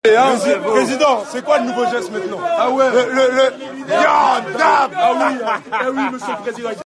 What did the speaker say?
Président, c'est quoi le nouveau geste maintenant? Ah ouais. Ah oui, monsieur le président.